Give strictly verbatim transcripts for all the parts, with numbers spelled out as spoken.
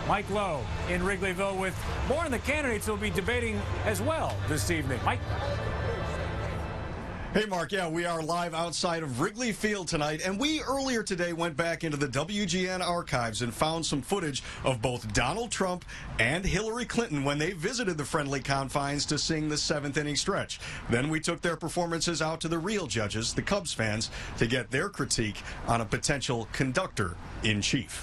Mike Lowe in Wrigleyville with more on the candidates who will be debating as well this evening. Mike? Hey, Mark. Yeah, we are live outside of Wrigley Field tonight, and we earlier today went back into the W G N archives and found some footage of both Donald Trump and Hillary Clinton when they visited the friendly confines to sing the seventh inning stretch. Then we took their performances out to the real judges, the Cubs fans, to get their critique on a potential conductor-in-chief.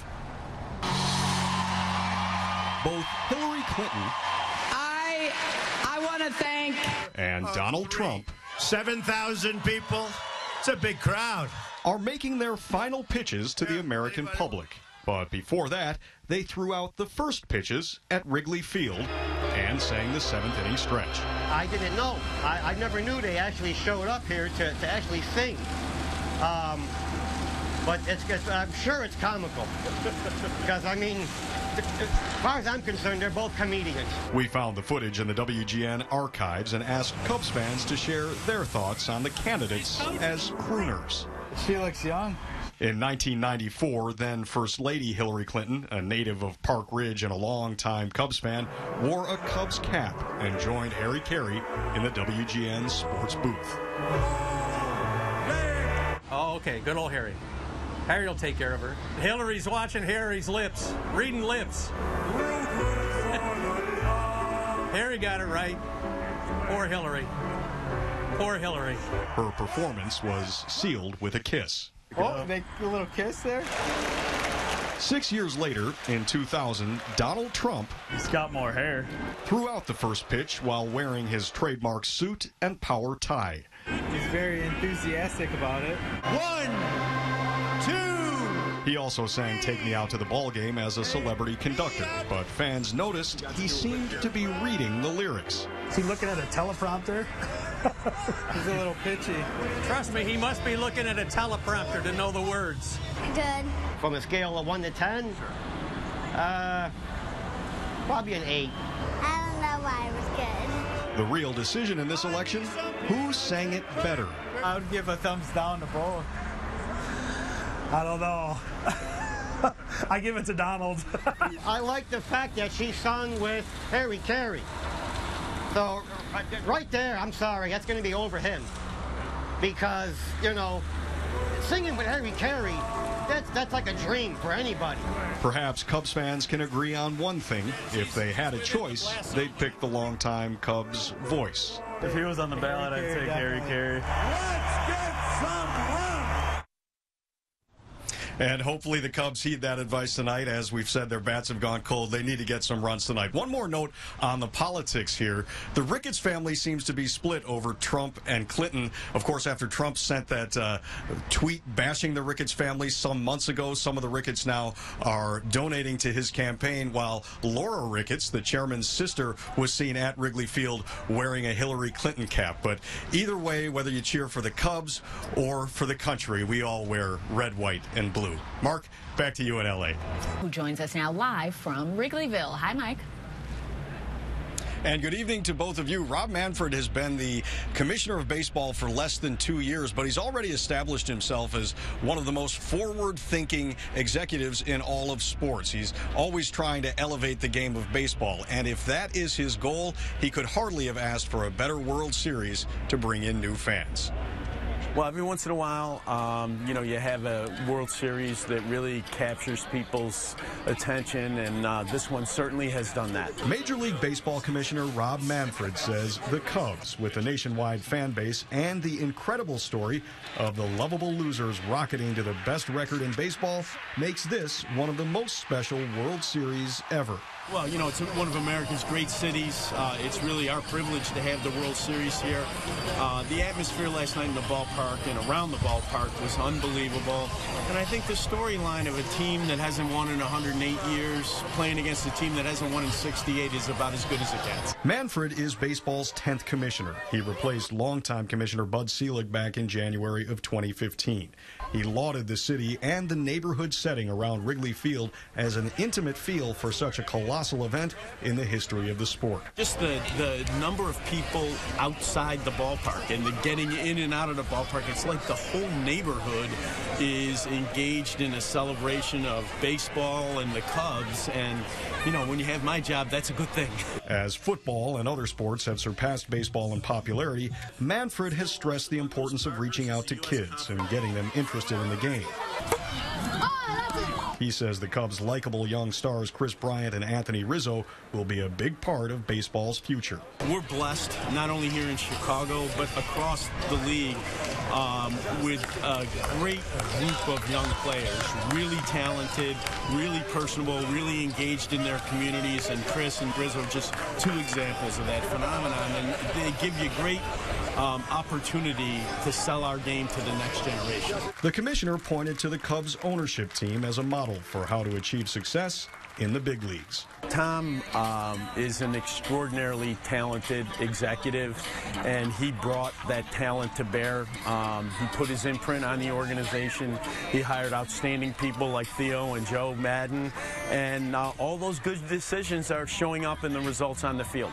Both Hillary Clinton I, I want to thank... and Donald Trump seven thousand people. It's a big crowd. Are making their final pitches to the American public. But before that, they threw out the first pitches at Wrigley Field and sang the seventh inning stretch. I didn't know. I, I never knew they actually showed up here to, to actually sing. Um, but it's, it's, I'm sure it's comical. Because, I mean, as far as I'm concerned, they're both comedians. We found the footage in the W G N archives and asked Cubs fans to share their thoughts on the candidates as crooners. She looks young. In nineteen ninety-four, then First Lady Hillary Clinton, a native of Park Ridge and a longtime Cubs fan, wore a Cubs cap and joined Harry Carey in the W G N sports booth. Oh, okay. Good old Harry. Harry will take care of her. Hillary's watching Harry's lips, reading lips. Harry got it right. Poor Hillary. Poor Hillary. Her performance was sealed with a kiss. Oh, make a little kiss there. Six years later, in two thousand, Donald Trump He's got more hair. threw out the first pitch while wearing his trademark suit and power tie. He's very enthusiastic about it. One, two. He also sang Take Me Out to the Ball Game as a celebrity conductor, but fans noticed he seemed to be reading the lyrics. Is he looking at a teleprompter? He's a little pitchy. Trust me, he must be looking at a teleprompter to know the words. Good. From a scale of one to ten, uh, probably an eight. I don't know why it was good. The real decision in this election, who sang it better? I would give a thumbs down to both. I don't know. I give it to Donald. I like the fact that she sung with Harry Carey. So, right there, I'm sorry, that's going to be over him. Because, you know, singing with Harry Carey, that's, that's like a dream for anybody. Perhaps Cubs fans can agree on one thing. If they had a choice, they'd pick the longtime Cubs voice. If he was on the ballot, I'd take Harry Carey. Let's get some run. And hopefully the Cubs heed that advice tonight. As we've said, their bats have gone cold. They need to get some runs tonight. One more note on the politics here. The Ricketts family seems to be split over Trump and Clinton. Of course, after Trump sent that uh, tweet bashing the Ricketts family some months ago, some of the Ricketts now are donating to his campaign, while Laura Ricketts, the chairman's sister, was seen at Wrigley Field wearing a Hillary Clinton cap. But either way, whether you cheer for the Cubs or for the country, we all wear red, white, and blue. Mark, back to you in L A. Who joins us now live from Wrigleyville. Hi, Mike. And good evening to both of you. Rob Manfred has been the commissioner of baseball for less than two years, but he's already established himself as one of the most forward-thinking executives in all of sports. He's always trying to elevate the game of baseball, and if that is his goal, he could hardly have asked for a better World Series to bring in new fans. Well, every once in a while, um, you know, you have a World Series that really captures people's attention, and uh, this one certainly has done that. Major League Baseball Commissioner Rob Manfred says the Cubs, with a nationwide fan base and the incredible story of the lovable losers rocketing to the best record in baseball, makes this one of the most special World Series ever. Well, you know, it's one of America's great cities. Uh, it's really our privilege to have the World Series here. Uh, the atmosphere last night in the ballpark and around the ballpark was unbelievable. And I think the storyline of a team that hasn't won in one hundred eight years playing against a team that hasn't won in sixty-eight is about as good as it gets. Manfred is baseball's tenth commissioner. He replaced longtime Commissioner Bud Selig back in January of twenty fifteen. He lauded the city and the neighborhood setting around Wrigley Field as an intimate feel for such a colossal event in the history of the sport. Just the, the number of people outside the ballpark and the getting in and out of the ballpark, it's like the whole neighborhood is engaged in a celebration of baseball and the Cubs. And, you know, when you have my job, that's a good thing. As football and other sports have surpassed baseball in popularity, Manfred has stressed the importance of reaching out to kids and getting them interested in the game. He says the Cubs' likable young stars Chris Bryant and Anthony Rizzo will be a big part of baseball's future. We're blessed, not only here in Chicago, but across the league, um, with a great group of young players, really talented, really personable, really engaged in their communities, and Chris and Rizzo are just two examples of that phenomenon, and they give you great Um, opportunity to sell our game to the next generation. The commissioner pointed to the Cubs ownership team as a model for how to achieve success in the big leagues. Tom um, is an extraordinarily talented executive, and he brought that talent to bear. Um, he put his imprint on the organization. He hired outstanding people like Theo and Joe Madden, and uh, all those good decisions are showing up in the results on the field.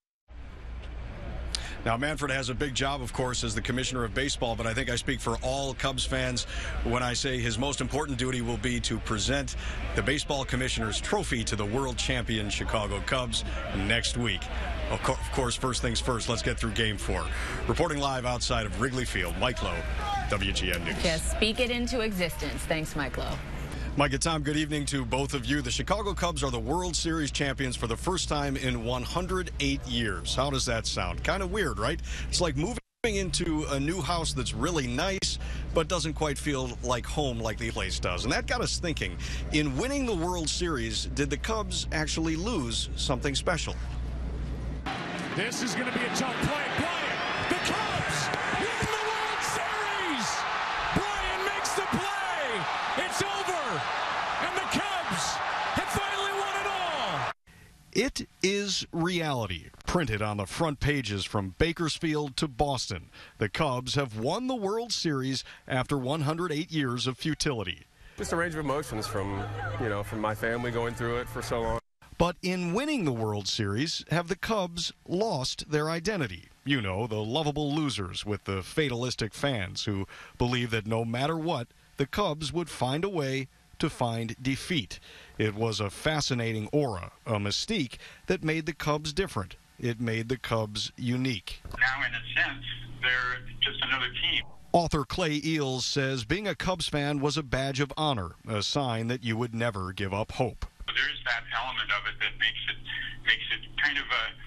Now, Manfred has a big job, of course, as the commissioner of baseball, but I think I speak for all Cubs fans when I say his most important duty will be to present the baseball commissioner's trophy to the world champion Chicago Cubs next week. Of course, first things first, let's get through game four. Reporting live outside of Wrigley Field, Mike Lowe, W G N News. Just speak it into existence. Thanks, Mike Lowe. Mike and Tom, good evening to both of you. The Chicago Cubs are the World Series champions for the first time in one hundred eight years. How does that sound? Kind of weird, right? It's like moving into a new house that's really nice, but doesn't quite feel like home like the place does. And that got us thinking, in winning the World Series, did the Cubs actually lose something special? This is going to be a tough play. Bryant, the Cubs win the World Series! Bryant makes the play! It's over! And the Cubs have finally won it all! It is reality. Printed on the front pages from Bakersfield to Boston, the Cubs have won the World Series after one hundred eight years of futility. Just a range of emotions from, you know, from my family going through it for so long. But in winning the World Series, have the Cubs lost their identity? You know, the lovable losers with the fatalistic fans who believe that no matter what, the Cubs would find a way to find defeat. It was a fascinating aura, a mystique that made the Cubs different. It made the Cubs unique. Now, in a sense, they're just another team. Author Clay Eels says being a Cubs fan was a badge of honor, a sign that you would never give up hope. There's that element of it that makes it makes it kind of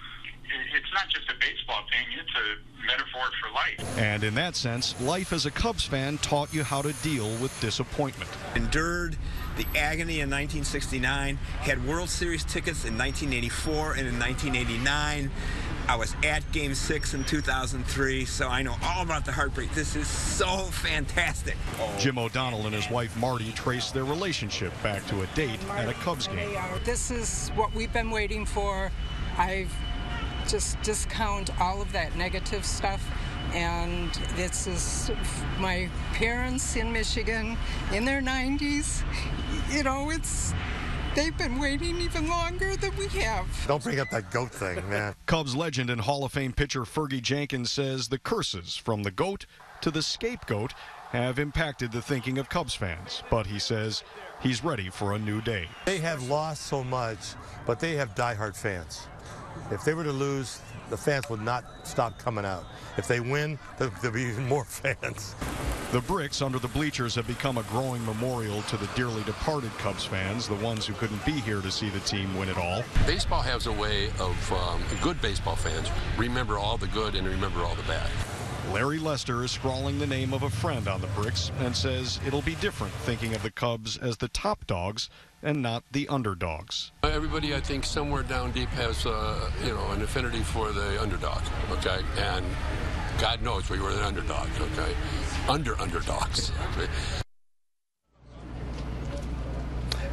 a, it's not just a baseball thing, it's a metaphor for life. And in that sense, life as a Cubs fan taught you how to deal with disappointment. Endured the agony in nineteen sixty-nine, had World Series tickets in nineteen eighty-four and in nineteen eighty-nine. I was at Game six in two thousand three, so I know all about the heartbreak. This is so fantastic. Oh. Jim O'Donnell and his wife Marty traced their relationship back to a date at a Cubs game. This is what we've been waiting for. I've just discount all of that negative stuff, and this is my parents in Michigan in their nineties. You know, it's they've been waiting even longer than we have. Don't bring up that goat thing, man. Cubs legend and Hall of Fame pitcher Fergie Jenkins says the curses from the goat to the scapegoat have impacted the thinking of Cubs fans. But he says he's ready for a new day. They have lost so much, but they have diehard fans. If they were to lose, the fans would not stop coming out. If they win, there'll be even more fans. The bricks under the bleachers have become a growing memorial to the dearly departed Cubs fans, the ones who couldn't be here to see the team win it all. Baseball has a way of, um, good baseball fans remember all the good and remember all the bad. Larry Lester is scrawling the name of a friend on the bricks and says it'll be different thinking of the Cubs as the top dogs and not the underdogs. Everybody, I think, somewhere down deep has, uh, you know, an affinity for the underdog, okay? And God knows we were the underdogs, okay? Under underdogs.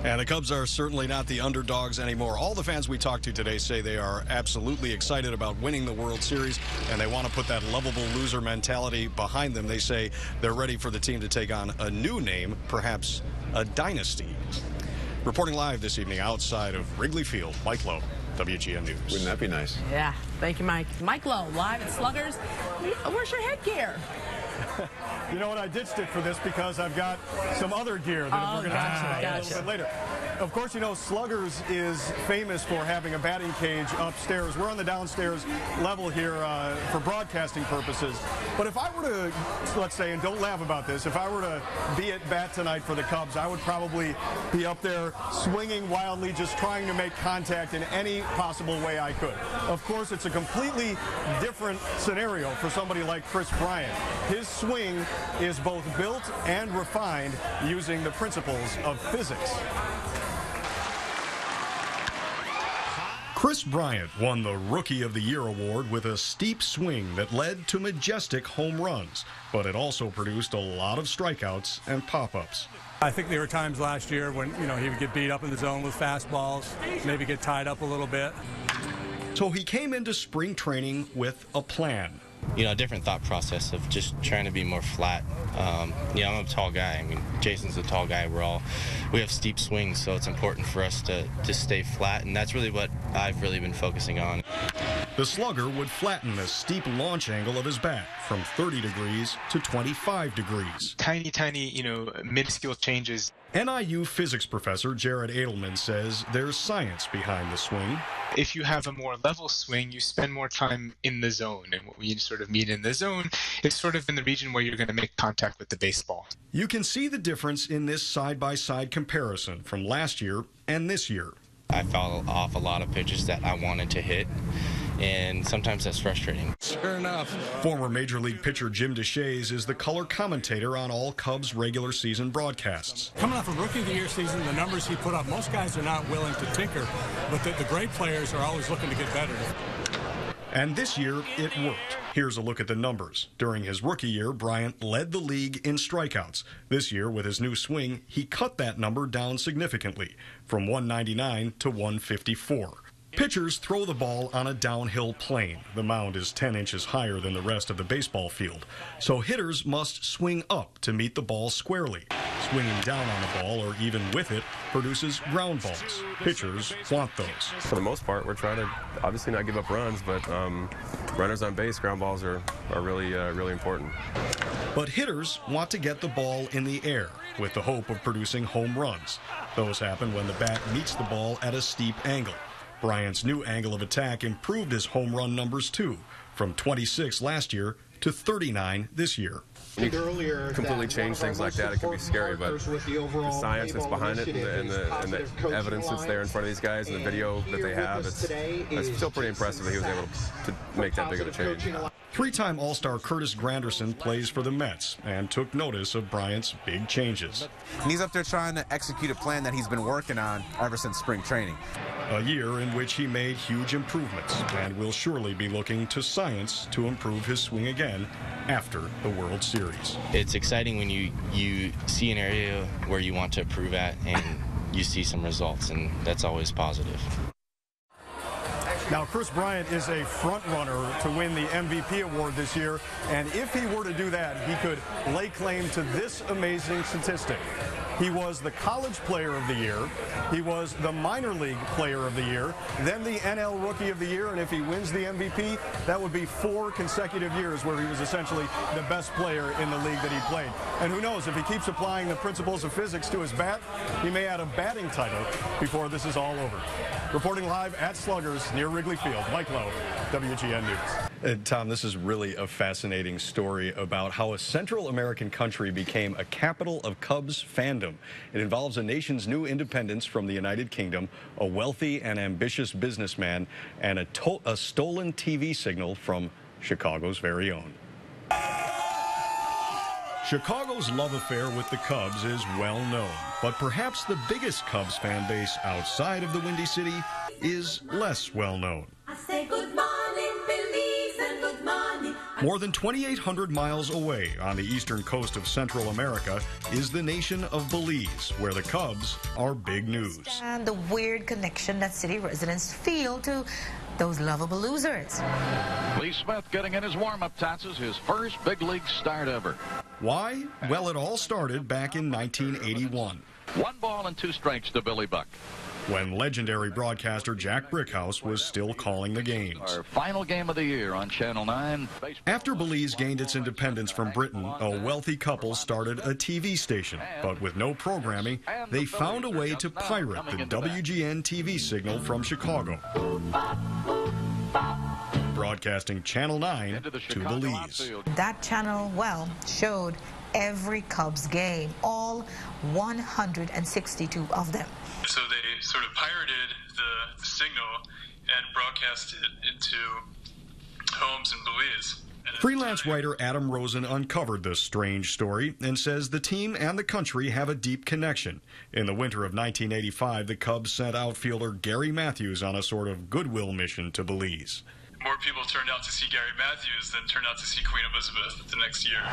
And the Cubs are certainly not the underdogs anymore. All the fans we talked to today say they are absolutely excited about winning the World Series, and they want to put that lovable loser mentality behind them. They say they're ready for the team to take on a new name, perhaps a dynasty. Reporting live this evening outside of Wrigley Field, Mike Lowe, W G N News. Wouldn't that be nice? Yeah, thank you, Mike. Mike Lowe, live at Sluggers. Where's your headgear? You know what? I ditched it for this because I've got some other gear that oh, we're going to gotcha, talk about gotcha. a little bit later. Of course, you know, Sluggers is famous for having a batting cage upstairs. We're on the downstairs level here uh, for broadcasting purposes. But if I were to, let's say, and don't laugh about this, if I were to be at bat tonight for the Cubs, I would probably be up there swinging wildly, just trying to make contact in any possible way I could. Of course, it's a completely different scenario for somebody like Kris Bryant. His swing is both built and refined using the principles of physics. Kris Bryant won the Rookie of the Year award with a steep swing that led to majestic home runs, but it also produced a lot of strikeouts and pop-ups. I think there were times last year when, you know, he would get beat up in the zone with fastballs, maybe get tied up a little bit. So he came into spring training with a plan. You know, a different thought process of just trying to be more flat. Um, you know, I'm a tall guy. I mean, Jason's a tall guy. We're all, we have steep swings, so it's important for us to, to stay flat, and that's really what I've really been focusing on. The slugger would flatten the steep launch angle of his bat from thirty degrees to twenty-five degrees. Tiny, tiny, you know, minuscule changes. N I U physics professor Jared Edelman says there's science behind the swing. If you have a more level swing, you spend more time in the zone. And what we sort of mean in the zone is sort of in the region where you're going to make contact with the baseball. You can see the difference in this side-by-side comparison from last year and this year. I foul off a lot of pitches that I wanted to hit, and sometimes that's frustrating. Sure enough. Former Major League pitcher Jim Deshaies is the color commentator on all Cubs regular season broadcasts. Coming off a Rookie of the Year season, the numbers he put up, most guys are not willing to tinker, but the, the great players are always looking to get better. And this year, it worked. Here's a look at the numbers. During his rookie year, Bryant led the league in strikeouts. This year, with his new swing, he cut that number down significantly, from one ninety-nine to one fifty-four. Pitchers throw the ball on a downhill plane. The mound is ten inches higher than the rest of the baseball field. So hitters must swing up to meet the ball squarely. Swinging down on the ball, or even with it, produces ground balls. Pitchers want those. For the most part, we're trying to obviously not give up runs, but um, runners on base, ground balls are, are really, uh, really important. But hitters want to get the ball in the air with the hope of producing home runs. Those happen when the bat meets the ball at a steep angle. Bryant's new angle of attack improved his home run numbers too, from twenty-six last year to thirty-nine this year. You completely change things like that. It can be scary, but the science that's behind it and the, and the, and the evidence that's there in front of these guys and the video that they have, it's, it's still pretty impressive that he was able to make that big of a change. Three-time All-Star Curtis Granderson plays for the Mets and took notice of Bryant's big changes. And he's up there trying to execute a plan that he's been working on ever since spring training. A year in which he made huge improvements and will surely be looking to science to improve his swing again after the World Series. It's exciting when you, you see an area where you want to improve at and you see some results, and that's always positive. Now, Kris Bryant is a front runner to win the M V P award this year, and if he were to do that, he could lay claim to this amazing statistic. He was the College Player of the Year, he was the Minor League Player of the Year, then the N L Rookie of the Year, and if he wins the M V P, that would be four consecutive years where he was essentially the best player in the league that he played. And who knows, if he keeps applying the principles of physics to his bat, he may add a batting title before this is all over. Reporting live at Sluggers near Wrigley Field, Mike Lowe, W G N News. And Tom, this is really a fascinating story about how a Central American country became a capital of Cubs fandom. It involves a nation's new independence from the United Kingdom, a wealthy and ambitious businessman, and a, to a stolen T V signal from Chicago's very own. Chicago's love affair with the Cubs is well known, but perhaps the biggest Cubs fan base outside of the Windy City is less well known. I say good morning, Belize, and good morning. More than twenty-eight hundred miles away on the eastern coast of Central America is the nation of Belize, where the Cubs are big news. And the weird connection that city residents feel to those lovable losers. Lee Smith getting in his warm-up dances, his first big league start ever. Why? Well, it all started back in nineteen eighty-one. One ball and two strikes to Billy Buck, when legendary broadcaster Jack Brickhouse was still calling the games. Our final game of the year on Channel nine. After Belize gained its independence from Britain, a wealthy couple started a T V station. But with no programming, they found a way to pirate the W G N T V signal from Chicago, broadcasting Channel nine to Belize. That channel, well, showed every Cubs game, all one hundred sixty-two of them. So they sort of pirated the, the signal and broadcast it into homes in Belize. Freelance writer Adam Rosen uncovered this strange story and says the team and the country have a deep connection. In the winter of nineteen eighty-five, the Cubs sent outfielder Gary Matthews on a sort of goodwill mission to Belize. More people turned out to see Gary Matthews than turned out to see Queen Elizabeth the next year.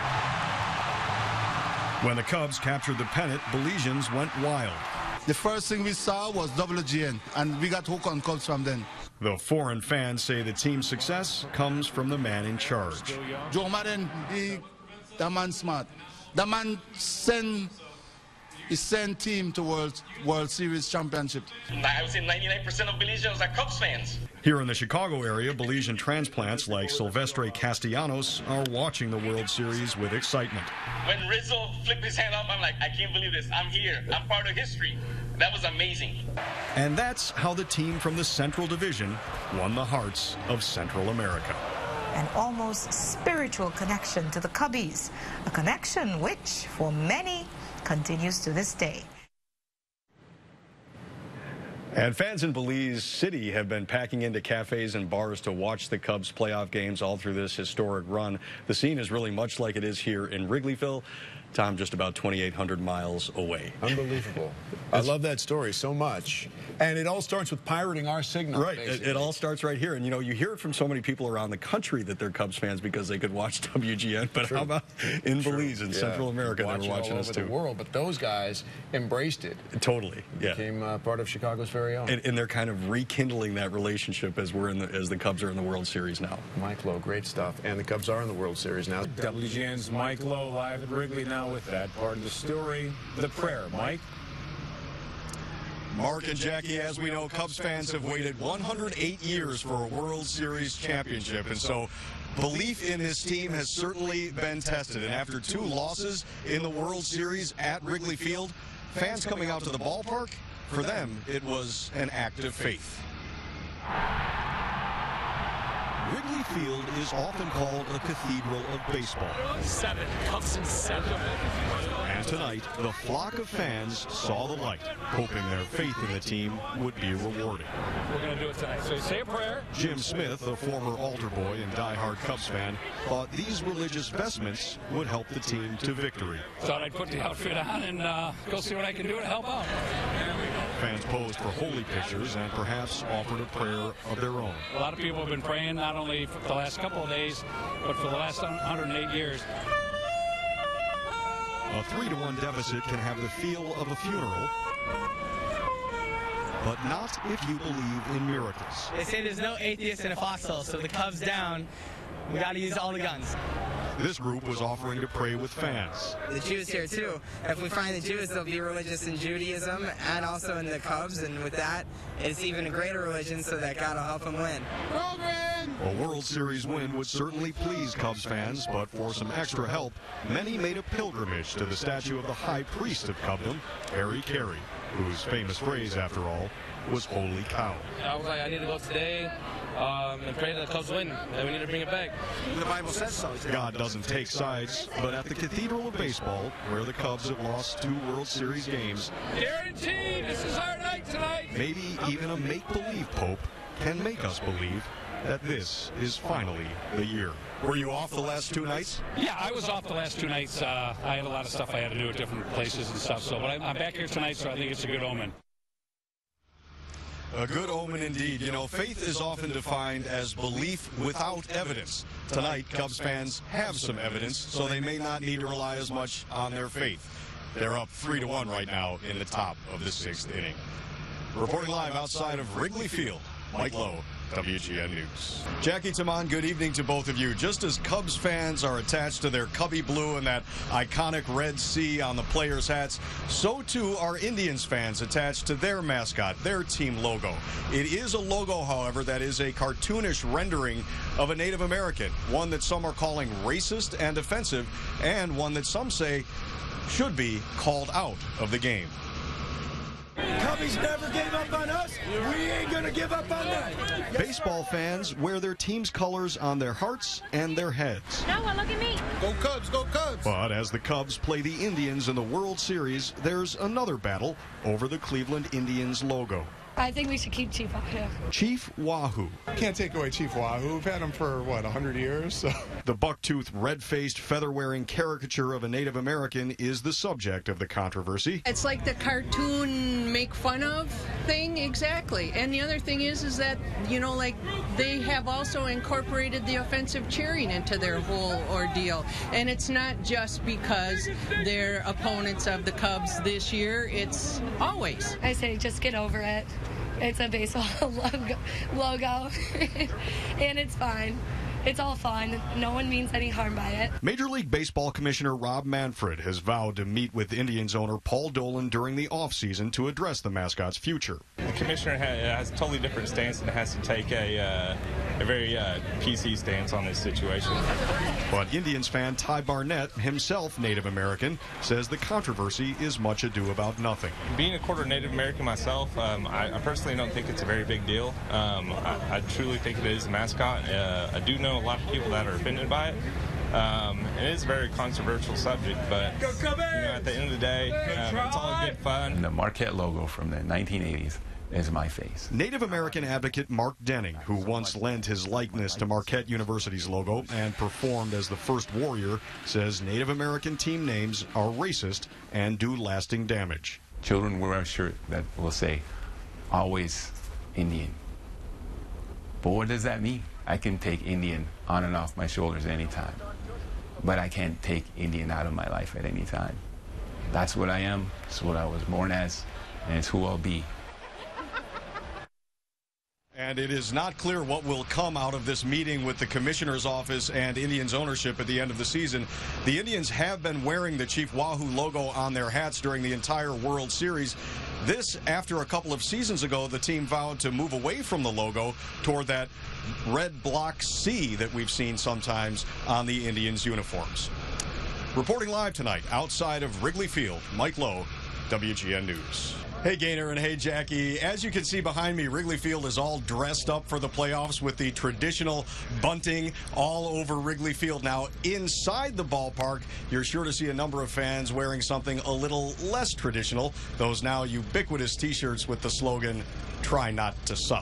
When the Cubs captured the pennant, Belizeans went wild. The first thing we saw was W G N, and we got hooked on Cubs from then. The foreign fans say the team's success comes from the man in charge. Joe Madden, he, that man smart. That man send, he sent team to World, World Series championship. I would say ninety-nine percent of Belizeans are Cubs fans. Here in the Chicago area, Belizean transplants like Silvestre Castellanos are watching the World Series with excitement. When Rizzo flipped his hand up, I'm like, I can't believe this. I'm here. I'm part of history. That was amazing. And that's how the team from the Central Division won the hearts of Central America. An almost spiritual connection to the Cubbies, a connection which, for many, continues to this day. And fans in Belize City have been packing into cafes and bars to watch the Cubs playoff games all through this historic run. The scene is really much like it is here in Wrigleyville. Tom, just about twenty-eight hundred miles away. Unbelievable. I love that story so much. And it all starts with pirating our signal. Right. It, it all starts right here. And, you know, you hear it from so many people around the country that they're Cubs fans because they could watch W G N. But True. How about in True. Belize, in yeah. Central America, watching they were watching all us, over too. the world. But those guys embraced it. Totally, yeah. Became uh, part of Chicago's very own. And, and they're kind of rekindling that relationship as we're in the, as the Cubs are in the World Series now. Mike Lowe, great stuff. And the Cubs are in the World Series now. W G N's Mike Lowe live at Wrigley now with that part of the story, the prayer. Mike? Mark and Jackie, as we know, Cubs fans have waited one hundred eight years for a World Series championship, and so belief in this team has certainly been tested. And after two losses in the World Series at Wrigley Field, fans coming out to the ballpark, for them, it was an act of faith. Wrigley Field is often called a cathedral of baseball. Seven, Cubs in seven. And tonight, the flock of fans saw the light, hoping their faith in the team would be rewarded. We're going to do it tonight. So you say a prayer. Jim Smith, a former altar boy and diehard Cubs fan, thought these religious vestments would help the team to victory. Thought I'd put the outfit on and uh, go see what I can do to help out. Fans posed for holy pictures and perhaps offered a prayer of their own. A lot of people have been praying, not only for the last couple of days, but for the last one hundred eight years. A three to one deficit can have the feel of a funeral, but not if you believe in miracles. They say there's no atheist in a foxhole, so the Cubs down, we got to use all the guns. This group was offering to pray with fans. The Jews here too. If we find the Jews, they'll be religious in Judaism and also in the Cubs, and with that, it's even a greater religion, so that God will help them win. A World Series win would certainly please Cubs fans, but for some extra help, many made a pilgrimage to the statue of the high priest of Cubdom, Harry Carey, whose famous phrase, after all, was "Holy cow." I was like, I need to go today um, and pray that the Cubs win, and we need to bring it back. The Bible says so. God doesn't take sides, but at the Cathedral of Baseball, where the Cubs have lost two World Series games, guaranteed, this is our night tonight. Maybe even a make-believe pope can make us believe that this is finally the year. Were you off the last two nights? Yeah, I was off the last two nights. Uh, I had a lot of stuff I had to do at different places and stuff. So, but I'm back here tonight, so I think it's a good omen. A good omen indeed. You know, faith is often defined as belief without evidence. Tonight, Cubs fans have some evidence, so they may not need to rely as much on their faith. They're up three to one right now in the top of the sixth inning. Reporting live outside of Wrigley Field, Mike Lowe, W G N News. Jackie Taman, good evening to both of you. Just as Cubs fans are attached to their Cubby blue and that iconic red C on the players' hats, so too are Indians fans attached to their mascot, their team logo. It is a logo, however, that is a cartoonish rendering of a Native American, one that some are calling racist and offensive, and one that some say should be called out of the game. Cubbies never gave up on us. We ain't gonna give up on them. Baseball fans wear their team's colors on their hearts and their heads. Noah, look at me. Go Cubs, go Cubs. But as the Cubs play the Indians in the World Series, there's another battle over the Cleveland Indians logo. I think we should keep Chief Wahoo. Chief Wahoo. Can't take away Chief Wahoo. We've had him for, what, one hundred years? So. The buck-toothed, red-faced, feather-wearing caricature of a Native American is the subject of the controversy. It's like the cartoon make fun of thing, exactly. And the other thing is, is that, you know, like, they have also incorporated the offensive cheering into their whole ordeal. And it's not just because they're opponents of the Cubs this year. It's always. I say just get over it. It's a baseball logo, logo. And it's fine. It's all fun. No one means any harm by it. Major League Baseball Commissioner Rob Manfred has vowed to meet with Indians owner Paul Dolan during the offseason to address the mascot's future. The commissioner has a totally different stance and has to take a, uh, a very uh, P C stance on this situation. But Indians fan Ty Barnett, himself Native American, says the controversy is much ado about nothing. Being a quarter Native American myself, um, I, I personally don't think it's a very big deal. Um, I, I truly think it is a mascot. Uh, I do know a lot of people that are offended by it. Um, it is a very controversial subject, but you know, at the end of the day, um, it's all good fun. The Marquette logo from the nineteen eighties is my face. Native American advocate Mark Denning, who once lent his likeness to Marquette University's logo and performed as the first Warrior, says Native American team names are racist and do lasting damage. Children wear a shirt that will say, always Indian. But what does that mean? I can take Indian on and off my shoulders anytime, but I can't take Indian out of my life at any time. That's what I am, it's what I was born as, and it's who I'll be. And it is not clear what will come out of this meeting with the commissioner's office and Indians ownership at the end of the season. The Indians have been wearing the Chief Wahoo logo on their hats during the entire World Series. This after a couple of seasons ago, the team vowed to move away from the logo toward that red block C that we've seen sometimes on the Indians' uniforms. Reporting live tonight outside of Wrigley Field, Mike Lowe, W G N News. Hey, Gaynor, and hey, Jackie. As you can see behind me, Wrigley Field is all dressed up for the playoffs with the traditional bunting all over Wrigley Field. Now, inside the ballpark, you're sure to see a number of fans wearing something a little less traditional, those now ubiquitous T-shirts with the slogan, "Try not to suck."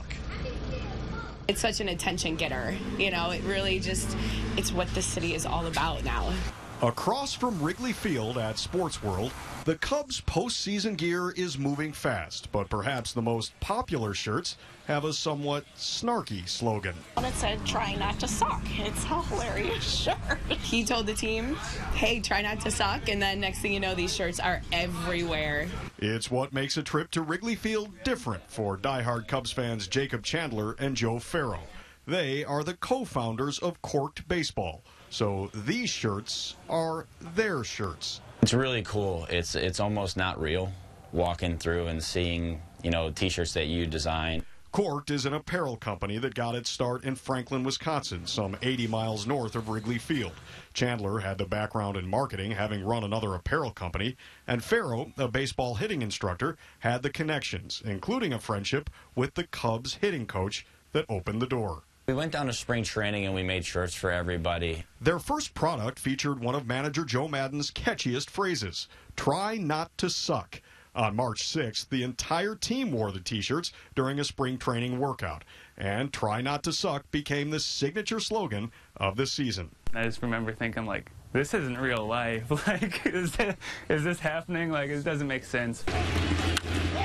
It's such an attention getter. You know, it really just, it's what the city is all about now. Across from Wrigley Field at Sports World, the Cubs' postseason gear is moving fast, but perhaps the most popular shirts have a somewhat snarky slogan. It said, "Try not to suck." It's a hilarious shirt. He told the team, hey, try not to suck, and then next thing you know, these shirts are everywhere. It's what makes a trip to Wrigley Field different for diehard Cubs fans Jacob Chandler and Joe Farrow. They are the co-founders of Corked Baseball. So these shirts are their shirts. It's really cool. It's it's almost not real, walking through and seeing, you know, T-shirts that you design. Corked is an apparel company that got its start in Franklin, Wisconsin, some eighty miles north of Wrigley Field. Chandler had the background in marketing, having run another apparel company, and Farrow, a baseball hitting instructor, had the connections, including a friendship with the Cubs hitting coach that opened the door. We went down to spring training and we made shirts for everybody. Their first product featured one of manager Joe Maddon's catchiest phrases, "Try not to suck." On March sixth, the entire team wore the T-shirts during a spring training workout. And "Try not to suck" became the signature slogan of the season. I just remember thinking, like, this isn't real life. Like, is this, is this happening? Like, it doesn't make sense.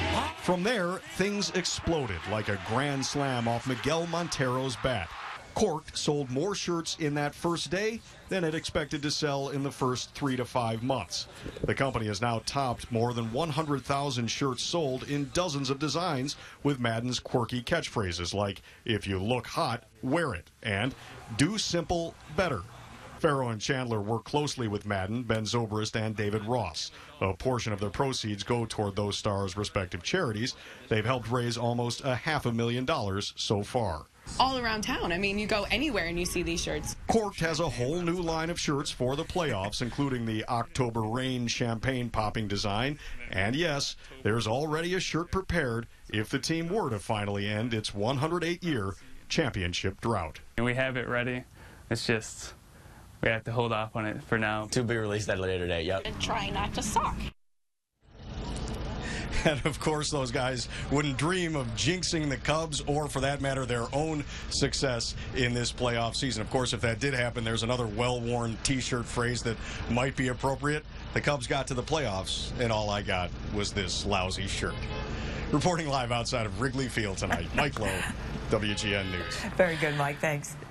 From there, things exploded like a grand slam off Miguel Montero's bat. Corked sold more shirts in that first day than it expected to sell in the first three to five months. The company has now topped more than one hundred thousand shirts sold in dozens of designs with Madden's quirky catchphrases like, "If you look hot, wear it," and "Do simple better." Farrow and Chandler work closely with Madden, Ben Zobrist, and David Ross. A portion of their proceeds go toward those stars' respective charities. They've helped raise almost a half a million dollars so far. All around town. I mean, you go anywhere and you see these shirts. Corked has a whole new line of shirts for the playoffs, including the October Rain champagne popping design. And yes, there's already a shirt prepared if the team were to finally end its one hundred eight year championship drought. And we have it ready. It's just, we have to hold off on it for now. To be released at a later date, yep. And try not to suck. And, of course, those guys wouldn't dream of jinxing the Cubs or, for that matter, their own success in this playoff season. Of course, if that did happen, there's another well-worn T-shirt phrase that might be appropriate. The Cubs got to the playoffs, and all I got was this lousy shirt. Reporting live outside of Wrigley Field tonight, Mike Lowe, W G N News. Very good, Mike. Thanks.